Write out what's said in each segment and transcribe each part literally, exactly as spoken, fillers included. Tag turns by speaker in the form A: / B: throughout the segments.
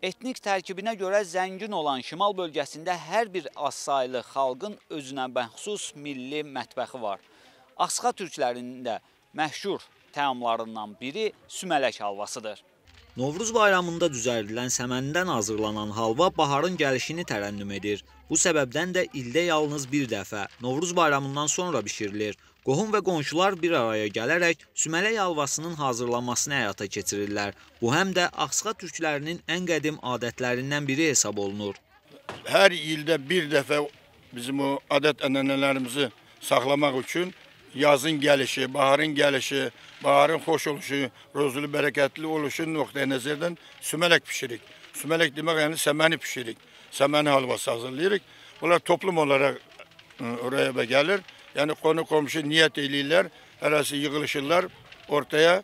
A: Etnik tərkibinə görə zəngin olan şimal bölgəsində hər bir azsaylı xalqın özünə məxsus milli mətbəxi var. Axsqa türklərinin də məşhur təamlarından biri sümələk halvasıdır. Novruz bayramında düzəldilən səməndən hazırlanan halva baharın gəlişini tərənnüm edir. Bu səbəbdən də ildə yalnız bir dəfə, Novruz bayramından sonra bişirilir. Qohum və qonşular bir araya gələrək sümələk halvasının hazırlanmasını həyata keçirirlər. Bu həm də Axsqa türklərinin ən qədim adətlərindən biri hesab olunur.
B: Hər ildə bir dəfə bizim o adət-ənənələrimizi saxlamaq üçün yazın gəlişi, baharın gəlişi, baharın xoş oluşu, rozulu, bərəkətli oluşu nöqteyi nəzərdən sümələk pişirik. Sümələk demək yəni səməni pişirik. Səməni halvası hazırlayırıq. Bunlar toplum olaraq oraya gəlir. Yəni konu komşu niyet eyləyirlər, arası yığılışırlar ortaya.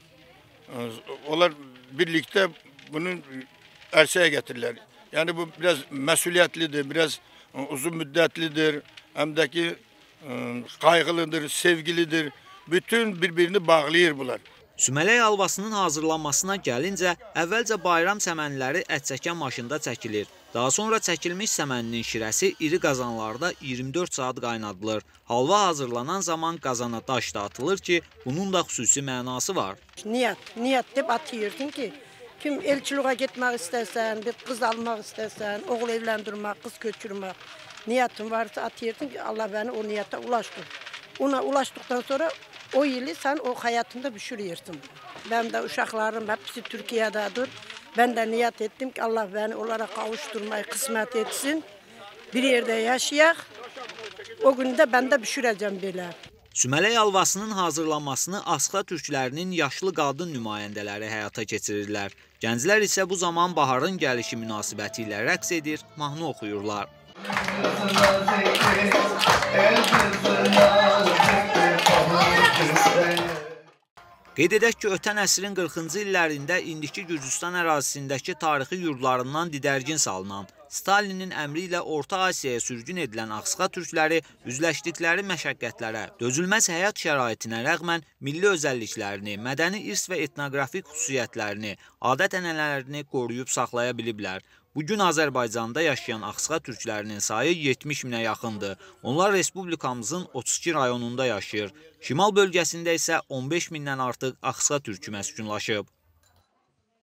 B: Onlar birlikte bunun ərsəyə getirirlər. Yani bu biraz məsuliyyətlidir, biraz uzun müddətlidir, həm də ki qayğılıdır, sevgilidir. Bütün birbirini bağlayır bunlar.
A: Sümələk halvasının hazırlanmasına gəlincə, əvvəlcə bayram səmənləri ət çəkən maşında çəkilir. Daha sonra çəkilmiş səməninin şirəsi iri qazanlarda iyirmi dörd saat qaynadılır. Halva hazırlanan zaman qazana daş da atılır ki, bunun da xüsusi mənası var.
C: Niyət, niyət deyib atıyırdın ki, kim elçiliğe getmək istərsən, bir qız almaq istərsən, oğul evləndirmək, qız köçürmək, niyetin varsa atıyırdın ki, Allah beni o niyete ulaştır. Ona ulaştıktan sonra o yılı sen o hayatında pişiriyorsun. Ben de uşaklarım hepsi Türkiye'dedir. Ben de niyet ettim ki Allah beni onlara kavuşturmayı kısmet etsin. Bir yerde yaşayak. O gün de ben de pişireceğim böyle.
A: Sümələk halvasının hazırlanmasını Axsqa türklərinin yaşlı qadın nümayəndələri həyata keçirirlər. Gənclər isə bu zaman baharın gəlişi münasibəti ilə rəqs edir, mahnı oxuyurlar. Qeyd edək ki, ötən əsrin qırxıncı illərində indiki Gürcüstan ərazisindəki tarixi yurdlarından didərgin salınan, Stalinin əmri ilə Orta Asiyaya sürgün edilən Axsqa türkləri üzləşdikləri məşəqqətlərə, dözülməz həyat şəraitinə rəğmən milli özəlliklərini, mədəni irs və etnoqrafik xüsusiyyətlərini, adət-ənənələrini qoruyub saxlaya biliblər. Bugün Azərbaycanda yaşayan Axsqa türklərinin sayı yetmiş minə yaxındır. Onlar Respublikamızın otuz iki rayonunda yaşayır. Şimal bölgəsində isə on beş mindən artıq Axsqa türkü məskunlaşıb.